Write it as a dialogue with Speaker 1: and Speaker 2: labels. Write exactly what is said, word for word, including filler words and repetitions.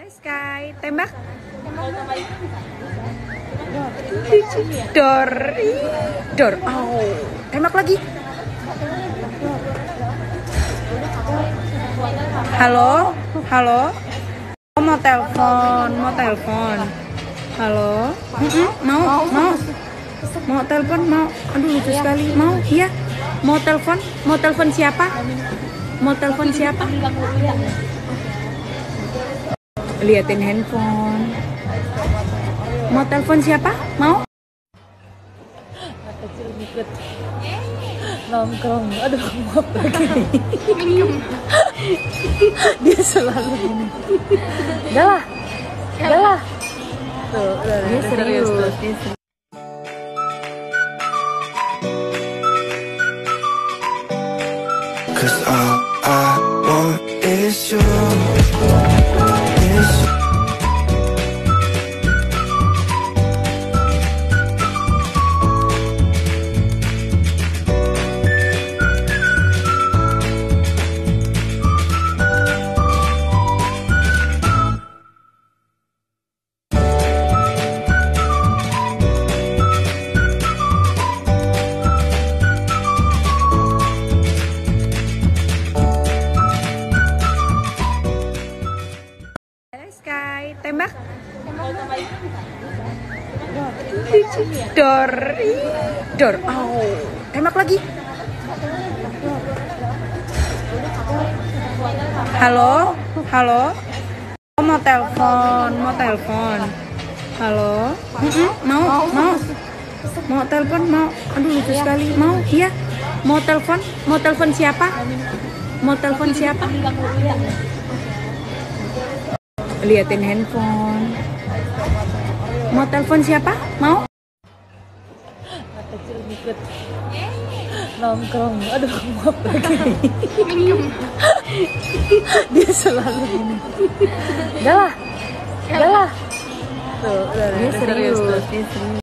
Speaker 1: Sky, tembak. Dor, dor. Oh, tembak lagi. Halo, halo. Oh, mau telepon, mau telepon. Halo, Mm-mm, mau, mau, mau telepon, mau. Aduh lucu sekali, mau, iya. Mau telepon, mau telepon siapa? Mau telepon siapa? Liatin handphone. Mau telepon siapa? Mau?
Speaker 2: Kecil ikut nongkrong. Aduh, maaf lagi. Dia selalu ini. Udah lah, udah lah. Tuh, udah,
Speaker 1: Dia serius.
Speaker 2: tuh.
Speaker 1: Dia serius.
Speaker 3: Cause all I want is you, is you.
Speaker 1: Sky, tembak. Dor, dor. Oh, tembak lagi. Halo, halo. Oh, mau telepon, mau telepon. Halo, Mm-mm, mau, mau, mau telepon, mau. Aduh lucu sekali, mau, iya. Mau telepon, mau telepon siapa? Mau telepon siapa? Liatin handphone. Mau telepon siapa? Mau?
Speaker 2: Kecil ikut nongkrong. Aduh, maaf lagi. Dia selalu ini. Udah lah, udah lah. Tuh, udah,
Speaker 1: Dia serius.
Speaker 2: tuh.
Speaker 1: Dia serius.